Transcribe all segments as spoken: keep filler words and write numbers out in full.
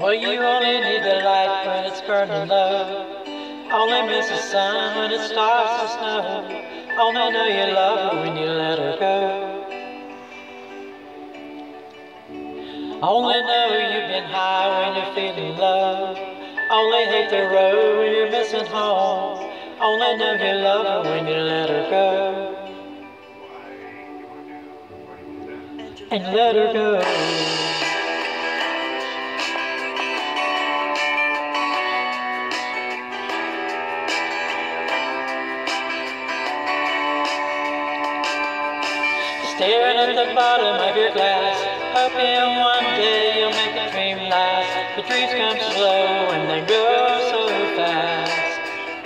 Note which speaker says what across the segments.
Speaker 1: Well, you only need the light when it's burning low. Only miss the sun when it starts to snow. Only know you love her when you let her go. Only know you've been high when you're feeling low. Only hate the road when you're missing home. Only know you love her when you let her go. And let her go. Staring at the bottom of your glass, hoping one day you'll make the dream last. The dreams come slow and they go so fast.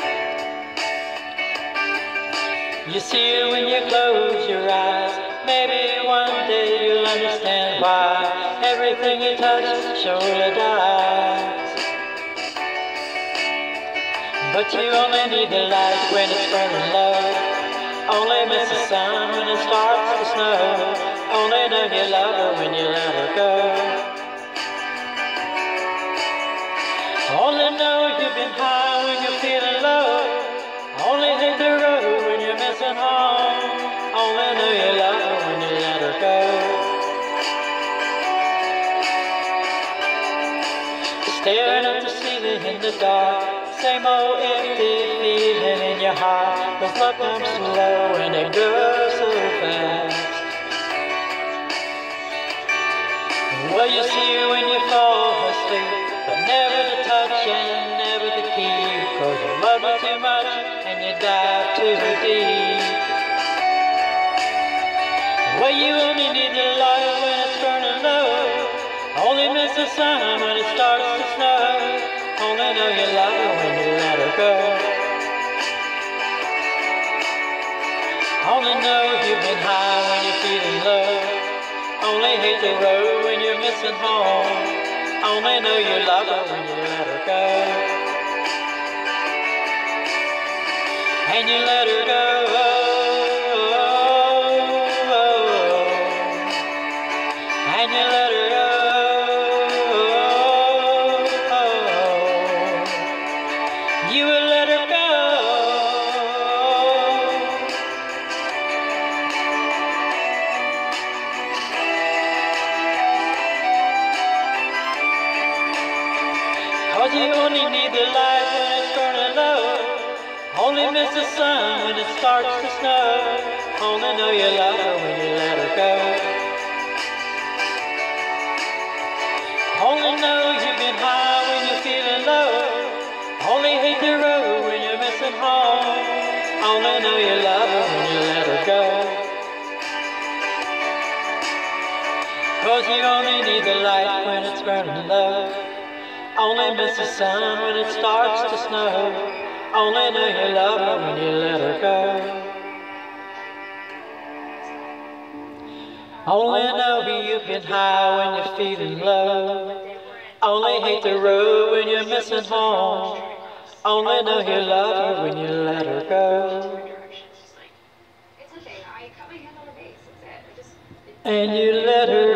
Speaker 1: You see it when you close your eyes. Maybe one day you'll understand why everything you touch surely dies. But you only need the light when it's burning low. Only miss the sun when it starts to snow. Only know you love her when you let her go. Only know you've been high when you're feeling low. Only hate the road when you're missing home. Only know you love her when you let her go. Staring at the ceiling in the dark, same old empty feeling in your heart. Cause love comes slow and it goes so fast. Well, you see her when you fall asleep, but never the touch and never the key. Cause you love her too much and you dive too deep. Well, you only need the light when it's burning low. Only miss the sun when it starts to snow. Only know you love her when you let her go. Only know you've been high when you're feeling low. Only hate the road when you're missing home. Only know you love her when you let her go. And you let her go. And you let her go. You will let her go. Cause you only need the light when it's burning low. Only miss the sun when it starts to snow. Only know you love her when you let her go. Only know you've been high when you're feeling low. Only hate the road when you're missing home. Only know you love her when you let her go. Cause you only need the light when it's burning low. Only miss the sun when it starts to snow. Only know you love her when you let her go. Only know you've been high when you're feeling low. Only hate the road when you're missing home. Only know you love her when you let her go. And you let her